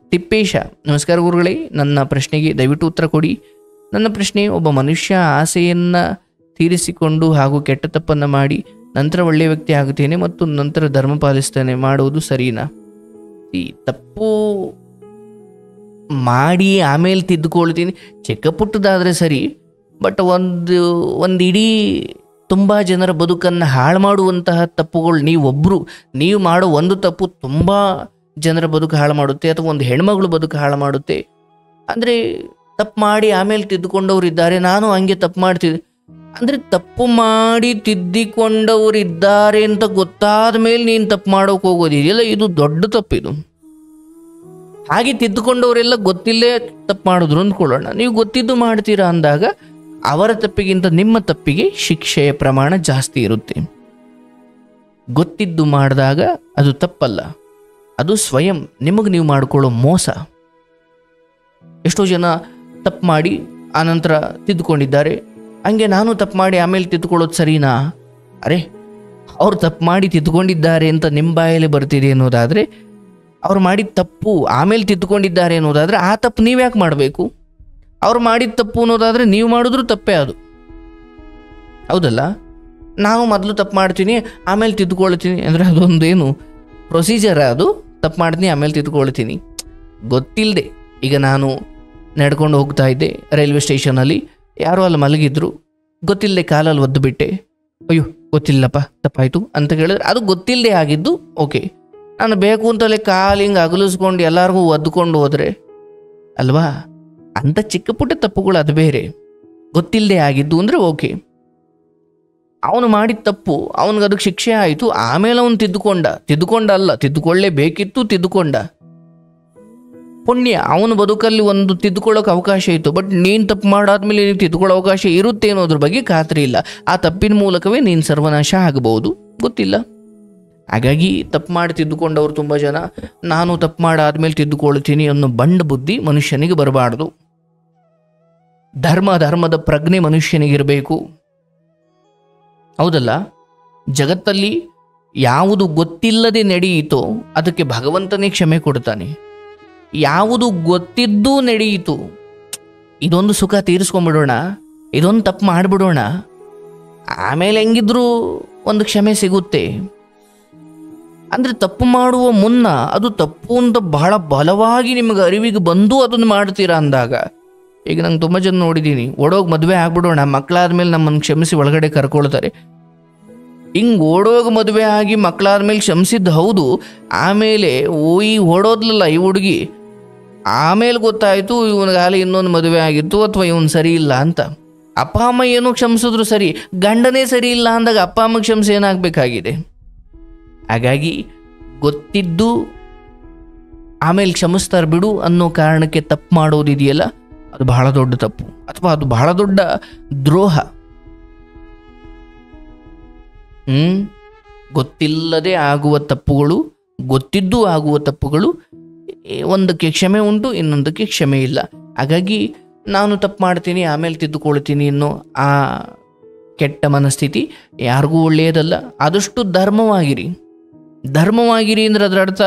ತಿಪ್ಪೇಶ, ನಮಸ್ಕಾರ ಗುರುಗಳೇ, ನನ್ನ ಪ್ರಶ್ನೆಗೆ ದಯವಿಟ್ಟು ಉತ್ತರ ಕೊಡಿ. ನನ್ನ ಪ್ರಶ್ನೆ, ಒಬ್ಬ ಮನುಷ್ಯ ಆಸೆಯನ್ನು ತೀರಿಸಿಕೊಂಡು ಹಾಗೂ ಕೆಟ್ಟ ತಪ್ಪನ್ನು ಮಾಡಿ ನಂತರ ಒಳ್ಳೆಯ ವ್ಯಕ್ತಿ ಆಗುತ್ತೇನೆ ಮತ್ತು ನಂತರ ಧರ್ಮ ಪಾಲಿಸ್ತೇನೆ, ಮಾಡುವುದು ಸರಿನಾ? ಈ ತಪ್ಪು ಮಾಡಿ ಆಮೇಲೆ ತಿದ್ದುಕೊಳ್ತೀನಿ, ಚಿಕ್ಕ ಪುಟ್ಟದಾದರೆ ಸರಿ. ಬಟ್ ಒಂದು ಇಡೀ ತುಂಬ ಜನರ ಬದುಕನ್ನು ಹಾಳು ಮಾಡುವಂತಹ ತಪ್ಪುಗಳು ನೀವು ಮಾಡೋ ಒಂದು ತಪ್ಪು ತುಂಬ ಜನರ ಬದುಕು ಹಾಳು ಮಾಡುತ್ತೆ, ಅಥವಾ ಒಂದು ಹೆಣ್ಮಗಳು ಬದುಕು ಹಾಳು ಮಾಡುತ್ತೆ. ಅಂದರೆ ತಪ್ಪು ಮಾಡಿ ಆಮೇಲೆ ತಿದ್ದುಕೊಂಡವ್ರು ಇದ್ದಾರೆ, ನಾನು ಹಂಗೆ ತಪ್ಪು ಮಾಡ್ತಿದ್ದೆ ಅಂದರೆ ತಪ್ಪು ಮಾಡಿ ತಿದ್ದಿಕೊಂಡವರಿದ್ದಾರೆ ಅಂತ ಗೊತ್ತಾದ ಮೇಲೆ ನೀನು ತಪ್ಪು ಮಾಡೋಕೆ ಹೋಗೋದಿದೆಯಲ್ಲ, ಇದು ದೊಡ್ಡ ತಪ್ಪಿದು. ಹಾಗೆ ತಿದ್ದುಕೊಂಡವರೆಲ್ಲ ಗೊತ್ತಿಲ್ಲೇ ತಪ್ಪು ಮಾಡಿದ್ರು ಅಂದ್ಕೊಳ್ಳೋಣ, ನೀವು ಗೊತ್ತಿದ್ದು ಮಾಡ್ತೀರಾ ಅಂದಾಗ ಅವರ ತಪ್ಪಿಗಿಂತ ನಿಮ್ಮ ತಪ್ಪಿಗೆ ಶಿಕ್ಷೆಯ ಪ್ರಮಾಣ ಜಾಸ್ತಿ ಇರುತ್ತೆ. ಗೊತ್ತಿದ್ದು ಮಾಡಿದಾಗ ಅದು ತಪ್ಪಲ್ಲ, ಅದು ಸ್ವಯಂ ನಿಮಗೆ ನೀವು ಮಾಡಿಕೊಳ್ಳೋ ಮೋಸ. ಎಷ್ಟೋ ಜನ ತಪ್ಪು ಮಾಡಿ ಆನಂತರ ತಿದ್ದುಕೊಂಡಿದ್ದಾರೆ, ಹಂಗೆ ನಾನು ತಪ್ಪು ಮಾಡಿ ಆಮೇಲೆ ತಿದ್ದುಕೊಳ್ಳೋದು ಸರಿನಾ? ಅರೆ, ಅವ್ರು ತಪ್ಪು ಮಾಡಿ ತಿದ್ದುಕೊಂಡಿದ್ದಾರೆ ಅಂತ ನಿಮ್ಮ ಬಾಯಲ್ಲಿ ಬರ್ತಿದೆ ಅನ್ನೋದಾದರೆ, ಅವ್ರು ಮಾಡಿದ ತಪ್ಪು ಆಮೇಲೆ ತಿದ್ದುಕೊಂಡಿದ್ದಾರೆ ಅನ್ನೋದಾದರೆ ಆ ತಪ್ಪು ನೀವು ಯಾಕೆ ಮಾಡಬೇಕು? ಅವ್ರು ಮಾಡಿದ ತಪ್ಪು ಅನ್ನೋದಾದರೆ ನೀವು ಮಾಡಿದ್ರೂ ತಪ್ಪೇ ಅದು, ಹೌದಲ್ಲ? ನಾವು ಮೊದಲು ತಪ್ಪು ಮಾಡ್ತೀನಿ ಆಮೇಲೆ ತಿದ್ದುಕೊಳ್ತೀನಿ ಅಂದರೆ ಅದೊಂದೇನು ಪ್ರೊಸೀಜರ್? ಅದು ತಪ್ಪು ಮಾಡ್ತೀನಿ ಆಮೇಲೆ ತಿದ್ದುಕೊಳ್ತೀನಿ ಗೊತ್ತಿಲ್ಲದೆ. ಈಗ ನಾನು ನಡ್ಕೊಂಡು ಹೋಗ್ತಾ ಇದ್ದೆ ರೈಲ್ವೆ ಸ್ಟೇಷನಲ್ಲಿ, ಯಾರೋ ಅಲ್ಲಿ ಮಲಗಿದ್ರು, ಗೊತ್ತಿಲ್ಲದೆ ಕಾಲಲ್ಲಿ ಒದ್ದು ಬಿಟ್ಟೆ. ಅಯ್ಯೋ ಗೊತ್ತಿಲ್ಲಪ್ಪ ತಪ್ಪಾಯಿತು ಅಂತ ಹೇಳಿದ್ರೆ ಅದು ಗೊತ್ತಿಲ್ಲದೆ ಆಗಿದ್ದು ಓಕೆ. ನಾನು ಬೇಕು ಅಂತಲೇ ಕಾಲು ಹಿಂಗೆ ಅಗಲಿಸ್ಕೊಂಡು ಎಲ್ಲರಿಗೂ ಒದ್ದುಕೊಂಡು ಹೋದರೆ ಅಲ್ವಾ, ಅಂಥ ಚಿಕ್ಕ ಪುಟ್ಟ ತಪ್ಪುಗಳು ಅದು ಬೇರೆ. ಗೊತ್ತಿಲ್ಲದೆ ಆಗಿದ್ದು ಅಂದರೆ ಓಕೆ. ಅವನು ಮಾಡಿದ ತಪ್ಪು, ಅವನಿಗೆ ಅದಕ್ಕೆ ಶಿಕ್ಷೆ ಆಯಿತು, ಆಮೇಲೆ ಅವನು ತಿದ್ದುಕೊಂಡ ತಿದ್ದುಕೊಳ್ಳೇಬೇಕಿತ್ತು, ತಿದ್ದುಕೊಂಡ ಪುಣ್ಯ. ಅವನ ಬದುಕಲ್ಲಿ ಒಂದು ತಿದ್ದುಕೊಳ್ಳೋಕೆ ಅವಕಾಶ ಇತ್ತು. ಬಟ್ ನೀನು ತಪ್ಪು ಮಾಡಾದ್ಮೇಲೆ ನೀವು ತಿದ್ದುಕೊಳ್ಳೋ ಅವಕಾಶ ಇರುತ್ತೆ ಅನ್ನೋದ್ರ ಬಗ್ಗೆ ಖಾತ್ರಿ ಇಲ್ಲ. ಆ ತಪ್ಪಿನ ಮೂಲಕವೇ ನೀನು ಸರ್ವನಾಶ ಆಗಬಹುದು, ಗೊತ್ತಿಲ್ಲ. ಹಾಗಾಗಿ ತಪ್ಪು ಮಾಡಿ ತಿದ್ದುಕೊಂಡವರು ತುಂಬ ಜನ, ನಾನು ತಪ್ಪು ಮಾಡಾದ್ಮೇಲೆ ತಿದ್ದುಕೊಳ್ತೀನಿ ಅನ್ನೋ ಬಂಡ ಬುದ್ಧಿ ಮನುಷ್ಯನಿಗೆ ಬರಬಾರ್ದು. ಧರ್ಮದ ಪ್ರಜ್ಞೆ ಮನುಷ್ಯನಿಗಿರಬೇಕು, ಹೌದಲ್ಲ? ಜಗತ್ತಲ್ಲಿ ಯಾವುದು ಗೊತ್ತಿಲ್ಲದೆ ನಡೆಯಿತೋ ಅದಕ್ಕೆ ಭಗವಂತನೇ ಕ್ಷಮೆ ಕೊಡ್ತಾನೆ. ಯಾವುದು ಗೊತ್ತಿದ್ದೂ ನಡೆಯಿತು, ಇದೊಂದು ಸುಖ ತೀರಿಸ್ಕೊಂಡ್ಬಿಡೋಣ, ಇದೊಂದು ತಪ್ಪು ಮಾಡಿಬಿಡೋಣ, ಆಮೇಲೆ ಹೆಂಗಿದ್ರೂ ಒಂದು ಕ್ಷಮೆ ಸಿಗುತ್ತೆ. ಅಂದರೆ ತಪ್ಪು ಮಾಡುವ ಮುನ್ನ ಅದು ತಪ್ಪು ಅಂತ ಬಹಳ ಬಲವಾಗಿ ನಿಮಗೆ ಅರಿವಿಗೆ ಬಂದು ಅದನ್ನು ಮಾಡ್ತೀರಾ ಅಂದಾಗ, ಈಗ ನಂಗೆ ತುಂಬ ಜನ ನೋಡಿದ್ದೀನಿ, ಓಡೋಗಿ ಮದುವೆ ಆಗ್ಬಿಡೋಣ, ಮಕ್ಕಳಾದ್ಮೇಲೆ ನಮ್ಮನ್ನು ಕ್ಷಮಿಸಿ ಒಳಗಡೆ ಕರ್ಕೊಳ್ತಾರೆ. ಹಿಂಗೆ ಓಡೋಗಿ ಮದುವೆ ಆಗಿ ಮಕ್ಕಳಾದ್ಮೇಲೆ ಕ್ಷಮಿಸಿದ್ದು ಹೌದು, ಆಮೇಲೆ ಈ ಓಡೋದ್ಲಲ್ಲ ಈ ಹುಡುಗಿ, ಆಮೇಲೆ ಗೊತ್ತಾಯಿತು ಇವನಿಗಾಲಿ ಇನ್ನೊಂದು ಮದುವೆ ಆಗಿತ್ತು ಅಥವಾ ಇವನು ಸರಿ ಇಲ್ಲ ಅಂತ. ಅಪ್ಪ ಅಮ್ಮ ಏನೋ ಕ್ಷಮಿಸಿದ್ರು ಸರಿ, ಗಂಡನೇ ಸರಿ ಇಲ್ಲ ಅಂದಾಗ ಅಪ್ಪ ಅಮ್ಮ ಕ್ಷಮಿಸಿ ಏನಾಗಬೇಕಾಗಿದೆ? ಹಾಗಾಗಿ ಗೊತ್ತಿದ್ದು ಆಮೇಲೆ ಕ್ಷಮಿಸ್ತಾರೆ ಬಿಡು ಅನ್ನೋ ಕಾರಣಕ್ಕೆ ತಪ್ಪು ಮಾಡೋದಿದೆಯಲ್ಲ, ಅದು ಬಹಳ ದೊಡ್ಡ ತಪ್ಪು, ಅಥವಾ ಅದು ಬಹಳ ದೊಡ್ಡ ದ್ರೋಹ. ಗೊತ್ತಿಲ್ಲದೆ ಆಗುವ ತಪ್ಪುಗಳು, ಗೊತ್ತಿದ್ದು ಆಗುವ ತಪ್ಪುಗಳು, ಒಂದಕ್ಕೆ ಕ್ಷಮೆ ಉಂಟು, ಇನ್ನೊಂದಕ್ಕೆ ಕ್ಷಮೆ ಇಲ್ಲ. ಹಾಗಾಗಿ ನಾನು ತಪ್ಪು ಮಾಡ್ತೀನಿ ಆಮೇಲೆ ತಿದ್ದುಕೊಳ್ತೀನಿ ಅನ್ನೋ ಆ ಕೆಟ್ಟ ಮನಸ್ಥಿತಿ ಯಾರಿಗೂ ಒಳ್ಳೆಯದಲ್ಲ. ಆದಷ್ಟು ಧರ್ಮವಾಗಿರಿ ಅಂದರೆ ಅದರ ಅರ್ಥ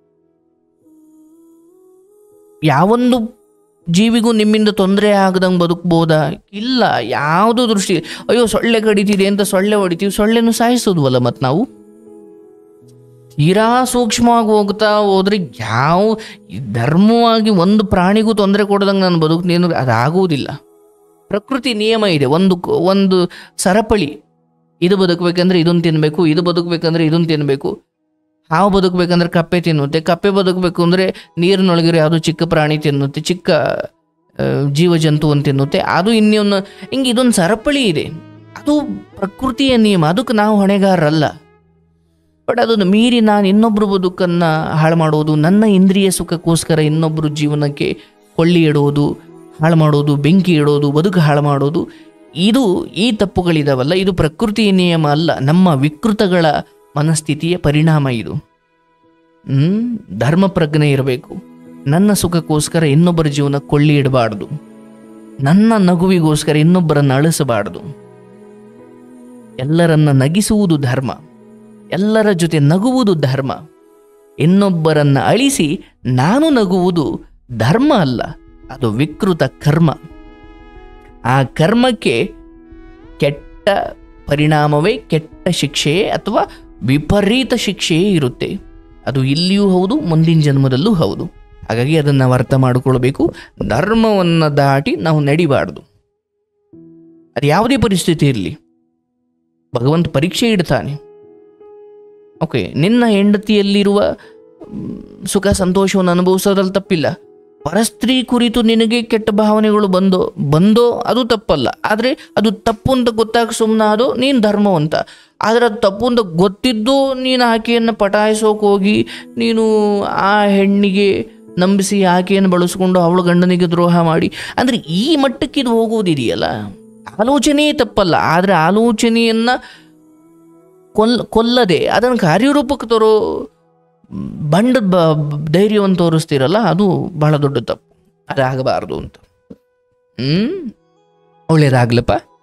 ಯಾವೊಂದು ಜೀವಿಗೂ ನಿಮ್ಮಿಂದ ತೊಂದರೆ ಆಗದಂಗೆ ಬದುಕ್ಬೋದಾ? ಇಲ್ಲ. ಯಾವುದೋ ದೃಷ್ಟಿ, ಅಯ್ಯೋ ಸೊಳ್ಳೆ ಕಡಿತಿದೆ ಅಂತ ಸೊಳ್ಳೆ ಹೊಡಿತೀವಿ, ಸೊಳ್ಳೆನೂ ಸಾಯಿಸೋದ್ವಲ್ಲ ಮತ್ತು ನಾವು. ತೀರಾ ಸೂಕ್ಷ್ಮವಾಗಿ ಹೋಗ್ತಾ ಹೋದ್ರೆ ಯಾವ ಧರ್ಮವಾಗಿ ಒಂದು ಪ್ರಾಣಿಗೂ ತೊಂದರೆ ಕೊಡದಂಗೆ ನಾನು ಬದುಕ್ತೀನಿ ಅದಾಗುವುದಿಲ್ಲ. ಪ್ರಕೃತಿ ನಿಯಮ ಇದೆ, ಒಂದು ಸರಪಳಿ. ಇದು ಬದುಕಬೇಕಂದ್ರೆ ಇದನ್ನು ತಿನ್ನಬೇಕು, ಇದು ಬದುಕಬೇಕಂದ್ರೆ ಇದನ್ನು ತಿನ್ನಬೇಕು. ಹಾವು ಬದುಕಬೇಕಂದ್ರೆ ಕಪ್ಪೆ ತಿನ್ನುತ್ತೆ, ಕಪ್ಪೆ ಬದುಕಬೇಕು ಅಂದರೆ ನೀರಿನೊಳಗಿರೋ ಯಾವುದೋ ಚಿಕ್ಕ ಪ್ರಾಣಿ ತಿನ್ನುತ್ತೆ, ಚಿಕ್ಕ ಜೀವಜಂತು ಅಂತ ತಿನ್ನುತ್ತೆ, ಅದು ಇನ್ನೊಂದು. ಹಿಂಗೆ ಇದೊಂದು ಸರಪಳಿ ಇದೆ, ಅದು ಪ್ರಕೃತಿಯ ನಿಯಮ, ಅದಕ್ಕೆ ನಾವು ಹೊಣೆಗಾರರಲ್ಲ. ಬಟ್ ಅದನ್ನು ಮೀರಿ ನಾನು ಇನ್ನೊಬ್ಬರು ಬದುಕನ್ನು ಹಾಳು ಮಾಡೋದು, ನನ್ನ ಇಂದ್ರಿಯ ಸುಖಕ್ಕೋಸ್ಕರ ಇನ್ನೊಬ್ಬರು ಜೀವನಕ್ಕೆ ಕೊಳ್ಳಿ ಇಡೋದು, ಹಾಳು ಮಾಡೋದು, ಬೆಂಕಿ ಇಡೋದು, ಬದುಕು ಹಾಳು ಮಾಡೋದು, ಈ ತಪ್ಪುಗಳಿದಾವಲ್ಲ, ಇದು ಪ್ರಕೃತಿಯ ನಿಯಮ ಅಲ್ಲ, ನಮ್ಮ ವಿಕೃತಗಳ ಮನಸ್ಥಿತಿಯ ಪರಿಣಾಮ ಇದು. ಧರ್ಮ ಪ್ರಜ್ಞೆ ಇರಬೇಕು. ನನ್ನ ಸುಖಕ್ಕೋಸ್ಕರ ಇನ್ನೊಬ್ಬರ ಜೀವನ ಕೊಳ್ಳಿ ಇಡಬಾರ್ದು, ನನ್ನ ನಗುವಿಗೋಸ್ಕರ ಇನ್ನೊಬ್ಬರನ್ನು ಅಳಿಸಬಾರ್ದು. ಎಲ್ಲರನ್ನ ನಗಿಸುವುದು ಧರ್ಮ, ಎಲ್ಲರ ಜೊತೆ ನಗುವುದು ಧರ್ಮ. ಇನ್ನೊಬ್ಬರನ್ನು ಅಳಿಸಿ ನಾನು ನಗುವುದು ಧರ್ಮ ಅಲ್ಲ, ಅದು ವಿಕೃತ ಕರ್ಮ. ಆ ಕರ್ಮಕ್ಕೆ ಕೆಟ್ಟ ಪರಿಣಾಮವೇ, ಕೆಟ್ಟ ಶಿಕ್ಷೆಯೇ ಅಥವಾ ವಿಪರೀತ ಶಿಕ್ಷೆಯೇ ಇರುತ್ತೆ. ಅದು ಇಲ್ಲಿಯೂ ಹೌದು, ಮುಂದಿನ ಜನ್ಮದಲ್ಲೂ ಹೌದು. ಹಾಗಾಗಿ ಅದನ್ನು ನಾವು ಅರ್ಥ ಮಾಡಿಕೊಳ್ಬೇಕು. ಧರ್ಮವನ್ನು ದಾಟಿ ನಾವು ನಡಿಬಾರ್ದು. ಅದು ಯಾವುದೇ ಪರಿಸ್ಥಿತಿ ಇರಲಿ, ಭಗವಂತ ಪರೀಕ್ಷೆ ಇಡ್ತಾನೆ. ಓಕೆ, ನಿನ್ನ ಹೆಂಡತಿಯಲ್ಲಿರುವ ಸುಖ ಸಂತೋಷವನ್ನು ಅನುಭವಿಸೋದ್ರಲ್ಲಿ ತಪ್ಪಿಲ್ಲ. ಪರಸ್ತ್ರೀ ಕುರಿತು ನಿನಗೆ ಕೆಟ್ಟ ಭಾವನೆಗಳು ಬಂದೋ ಅದು ತಪ್ಪಲ್ಲ. ಆದರೆ ಅದು ತಪ್ಪು ಅಂತ ಗೊತ್ತಾಗ ಸುಮ್ಮನಾದೋ ನೀನು ಧರ್ಮವಂತ. ಆದರೆ ಅದು ತಪ್ಪು ಅಂತ ಗೊತ್ತಿದ್ದು ನೀನು ಆಕೆಯನ್ನು ಪಟಾಯಿಸೋಕೆ ಹೋಗಿ ನೀನು ಆ ಹೆಣ್ಣಿಗೆ ನಂಬಿಸಿ ಆಕೆಯನ್ನು ಬಳಸ್ಕೊಂಡು ಅವಳು ಗಂಡನಿಗೆ ದ್ರೋಹ ಮಾಡಿ, ಅಂದರೆ ಈ ಮಟ್ಟಕ್ಕೆ ಇದು ಹೋಗುವುದಿದೆಯಲ್ಲ, ಆಲೋಚನೆಯೇ ತಪ್ಪಲ್ಲ. ಆದರೆ ಆಲೋಚನೆಯನ್ನು ಕೊಲ್ಲದೆ ಅದನ್ನು ಕಾರ್ಯರೂಪಕ್ಕೆ ತರೋ ಬಂಡದ ಧೈರ್ಯವನ್ನು ತೋರಿಸ್ತೀರಲ್ಲ, ಅದು ಬಹಳ ದೊಡ್ಡ ತಪ್ಪು. ಅದಾಗಬಾರ್ದು ಅಂತ. ಒಳ್ಳೇದಾಗ್ಲಪ್ಪ.